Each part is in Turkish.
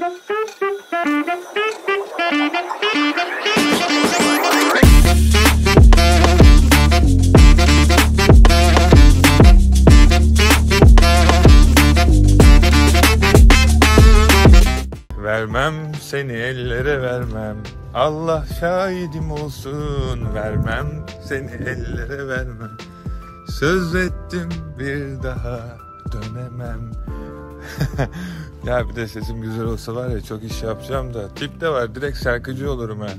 Vermem seni ellere vermem. Allah şahidim olsun. Vermem seni ellere vermem. Söz ettim bir daha dönemem. Ya bir de sesim güzel olsa var ya çok iş yapacağım da. Tip de var, direkt şarkıcı olurum ha.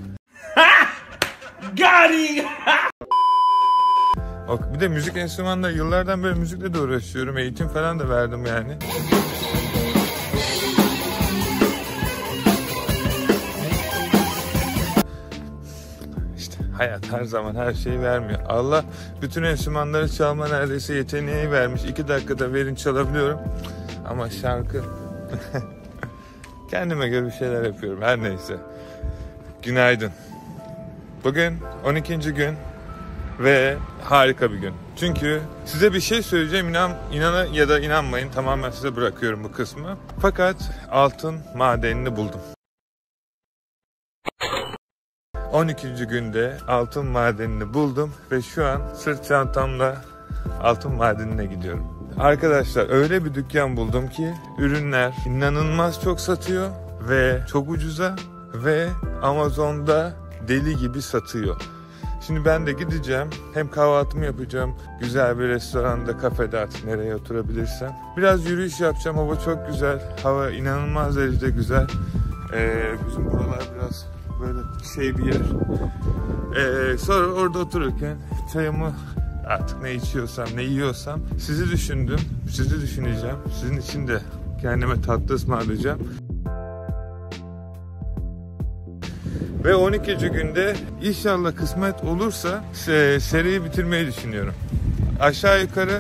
Bir de müzik enstrümanları, yıllardan beri müzikle de uğraşıyorum. Eğitim falan da verdim yani. Hayat her zaman her şeyi vermiyor. Allah bütün enstrümanları çalma neredeyse yeteneği vermiş. 2 dakikada verin çalabiliyorum. Ama şarkı... Kendime göre bir şeyler yapıyorum. Her neyse. Günaydın. Bugün 12. gün ve harika bir gün. Çünkü size bir şey söyleyeceğim. İnanın ya da inanmayın. Tamamen size bırakıyorum bu kısmı. Fakat altın madenini buldum. 12. günde altın madenini buldum ve şu an sırt çantamla altın madenine gidiyorum. Arkadaşlar öyle bir dükkan buldum ki ürünler inanılmaz çok satıyor ve çok ucuza ve Amazon'da deli gibi satıyor. Şimdi ben de gideceğim, hem kahvaltımı yapacağım, güzel bir restoranda, kafede, artık nereye oturabilirsem. Biraz yürüyüş yapacağım, hava çok güzel, hava inanılmaz derecede güzel. Bizim buralar biraz böyle şey bir yer. Sonra orada otururken çayımı, artık ne içiyorsam, ne yiyorsam sizi düşündüm, sizi düşüneceğim. Sizin için de kendime tatlı ısmarlayacağım. Ve 12. günde inşallah kısmet olursa seriyi bitirmeyi düşünüyorum. Aşağı yukarı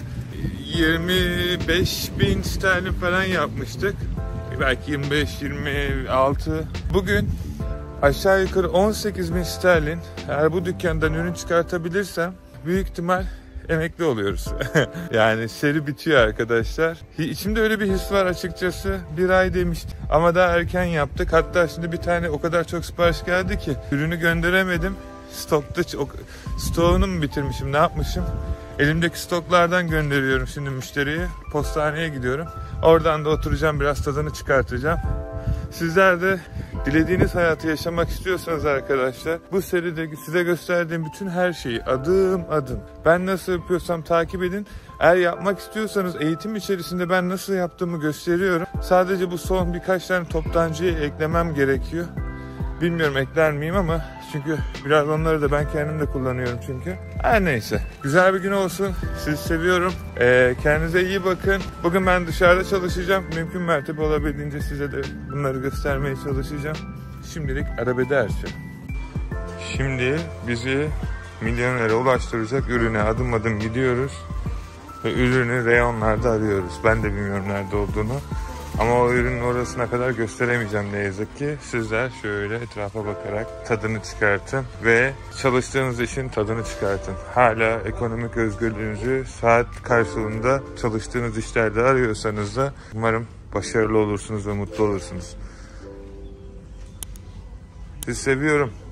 25.000 sterlin falan yapmıştık. Belki 25-26. Bugün aşağı yukarı 18.000 sterlin. Eğer bu dükkandan ürün çıkartabilirsem büyük ihtimal emekli oluyoruz. Yani seri bitiyor arkadaşlar. İçimde öyle bir his var açıkçası. 1 ay demiştim ama daha erken yaptık. Hatta şimdi bir tane o kadar çok sipariş geldi ki ürünü gönderemedim. Stoğunu mu bitirmişim, ne yapmışım? Elimdeki stoklardan gönderiyorum şimdi müşteriye. Postaneye gidiyorum. Oradan da oturacağım, biraz tadını çıkartacağım. Sizler de dilediğiniz hayatı yaşamak istiyorsanız arkadaşlar, bu seride size gösterdiğim bütün her şeyi adım adım ben nasıl yapıyorsam takip edin. Eğer yapmak istiyorsanız eğitim içerisinde ben nasıl yaptığımı gösteriyorum. Sadece bu son birkaç tane toptancıyı eklemem gerekiyor. Bilmiyorum ekler miyim ama çünkü biraz onları da ben kendim de kullanıyorum çünkü. Her neyse. Güzel bir gün olsun. Sizi seviyorum. Kendinize iyi bakın. Bugün ben dışarıda çalışacağım. Mümkün mertebe olabildiğince size de bunları göstermeye çalışacağım. Şimdilik arabada her şey. Şimdi bizi milyonlara ulaştıracak ürüne adım adım gidiyoruz. Ve ürünü reyonlarda arıyoruz. Ben de bilmiyorum nerede olduğunu. Ama o ürünün orasına kadar gösteremeyeceğim ne yazık ki. Sizler şöyle etrafa bakarak tadını çıkartın ve çalıştığınız işin tadını çıkartın. Hala ekonomik özgürlüğünüzü saat karşılığında çalıştığınız işlerde arıyorsanız da umarım başarılı olursunuz ve mutlu olursunuz. Sizi seviyorum.